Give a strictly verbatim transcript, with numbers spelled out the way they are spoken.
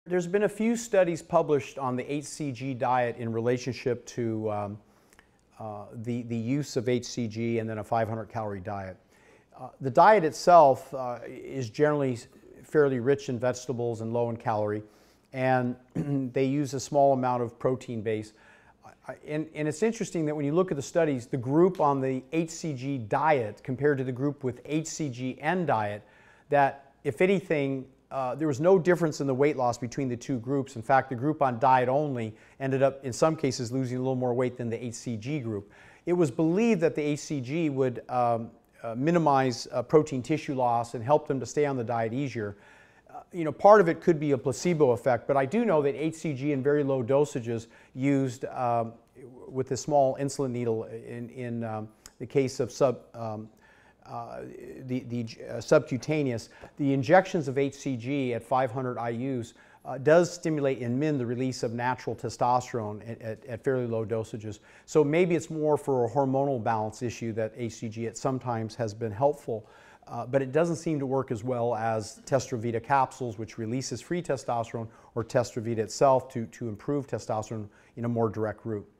There's been a few studies published on the H C G diet in relationship to um, uh, the, the use of H C G and then a five hundred calorie diet. Uh, the diet itself uh, is generally fairly rich in vegetables and low in calorie, and they use a small amount of protein base. And, and it's interesting that when you look at the studies, the group on the H C G diet compared to the group with H C G N diet, that if anything, uh, there was no difference in the weight loss between the two groups. In fact, the group on diet only ended up, in some cases, losing a little more weight than the H C G group. It was believed that the H C G would um, uh, minimize uh, protein tissue loss and help them to stay on the diet easier. Uh, you know, part of it could be a placebo effect, but I do know that H C G in very low dosages used um, with a small insulin needle in, in um, the case of sub, um, uh, the, the uh, subcutaneous, the injections of H C G at five hundred I U's uh, does stimulate in men the release of natural testosterone at, at, at fairly low dosages. So maybe it's more for a hormonal balance issue that H C G at sometimes has been helpful. Uh, but it doesn't seem to work as well as Testravita capsules, which releases free testosterone, or Testravita itself to, to improve testosterone in a more direct route.